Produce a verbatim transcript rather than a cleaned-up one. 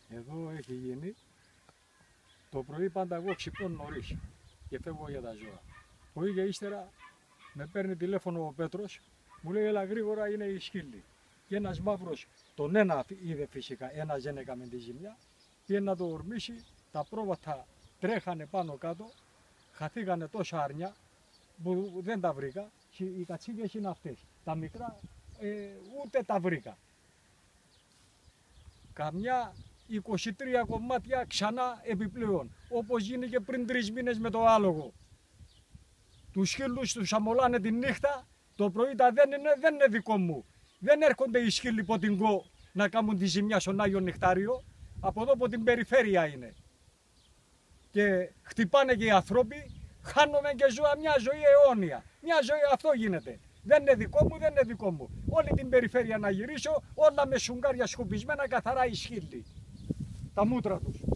Εδώ έχει γίνει. Το πρωί πάντα εγώ ξυπνώ νωρίς και φεύγω για τα ζώα. Που είχε ύστερα με παίρνει τηλέφωνο ο Πέτρος, μου λέει έλα γρήγορα είναι η σκύλη. Και ένας μαύρος, τον ένα είδε φυσικά, ένα δεν έκαμε τη ζημιά, πήγε να το ορμήσει, τα πρόβατα τρέχανε πάνω κάτω, χαθήκανε τόσα άρνια που δεν τα βρήκα. Οι κατσίκες είναι αυτές. Τα μικρά ε, ούτε τα βρήκα. Καμιά είκοσι τρία κομμάτια ξανά επιπλέον, όπως γίνει και πριν τρεις μήνες με το άλογο. Τους σκύλους τους αμολάνε τη νύχτα, το πρωί τα δεν είναι, δεν είναι δικό μου. Δεν έρχονται οι σκύλοι από την ΚΟ να κάνουν τη ζημιά στον Άγιο Νεκτάριο, από εδώ από την περιφέρεια είναι. Και χτυπάνε και οι άνθρωποι, χάνουμε και ζώα, μια ζωή αιώνια. Μια ζωή αυτό γίνεται. Δεν είναι δικό μου, δεν είναι δικό μου. Όλη την περιφέρεια να γυρίσω, όλα με σουγκάρια σκουπισμένα, καθαρά οι σκύλοι. Τα μούτρα τους.